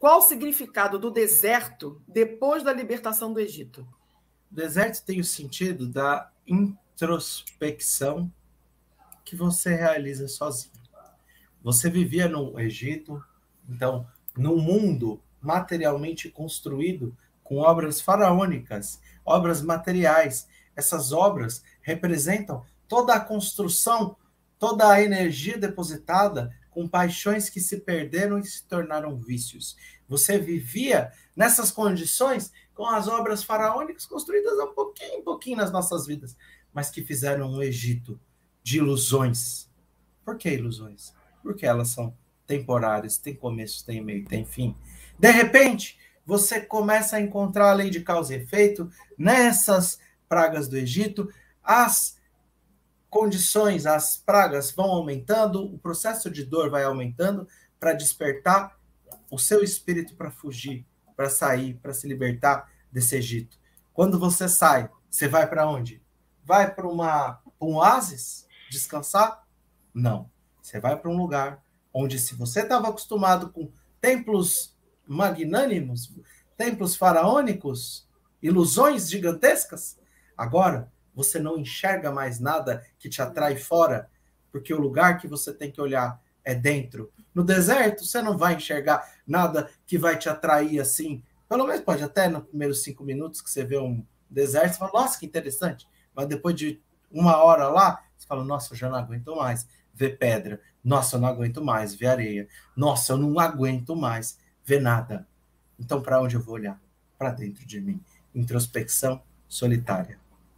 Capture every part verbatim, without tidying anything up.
Qual o significado do deserto depois da libertação do Egito? O deserto tem o sentido da introspecção que você realiza sozinho. Você vivia no Egito, então, num mundo materialmente construído com obras faraônicas, obras materiais. Essas obras representam toda a construção, toda a energia depositada com paixões que se perderam e se tornaram vícios. Você vivia nessas condições com as obras faraônicas construídas um pouquinho, um pouquinho nas nossas vidas, mas que fizeram um Egito de ilusões. Por que ilusões? Porque elas são temporárias, tem começo, tem meio, tem fim. De repente, você começa a encontrar a lei de causa e efeito nessas pragas do Egito, as condições, as pragas vão aumentando, o processo de dor vai aumentando para despertar o seu espírito para fugir, para sair, para se libertar desse Egito. Quando você sai, você vai para onde? Vai para uma um oásis? Descansar? Não. Você vai para um lugar onde, se você estava acostumado com templos magnânimos, templos faraônicos, ilusões gigantescas, agora você não enxerga mais nada que te atrai fora, porque o lugar que você tem que olhar é dentro. No deserto, você não vai enxergar nada que vai te atrair assim. Pelo menos pode até nos primeiros cinco minutos que você vê um deserto, você fala, nossa, que interessante. Mas depois de uma hora lá, você fala, nossa, eu já não aguento mais ver pedra. Nossa, eu não aguento mais ver areia. Nossa, eu não aguento mais ver nada. Então, para onde eu vou olhar? Para dentro de mim. Introspecção solitária.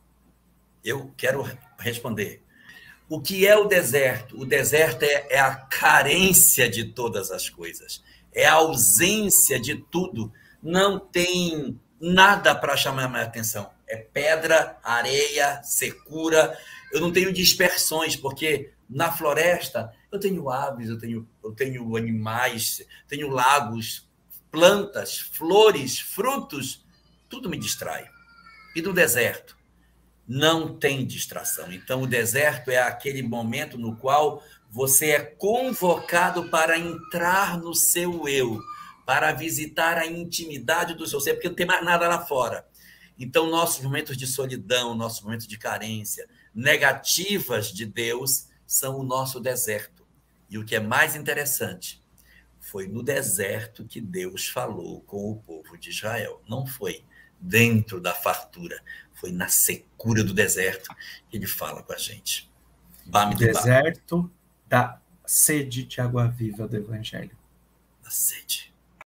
Eu quero responder. O que é o deserto? O deserto é, é a carência de todas as coisas. É a ausência de tudo. Não tem nada para chamar minha atenção. É pedra, areia, secura. Eu não tenho dispersões, porque na floresta eu tenho aves, eu tenho, eu tenho animais, tenho lagos, plantas, flores, frutos. Tudo me distrai. E no deserto? Não tem distração. Então, o deserto é aquele momento no qual você é convocado para entrar no seu eu, para visitar a intimidade do seu ser, porque não tem mais nada lá fora. Então, nossos momentos de solidão, nossos momentos de carência, negativas de Deus, são o nosso deserto. E o que é mais interessante, foi no deserto que Deus falou com o povo de Israel. Não foi dentro da fartura, foi na secura do deserto que ele fala com a gente. O deserto da sede de água viva do Evangelho. Da sede.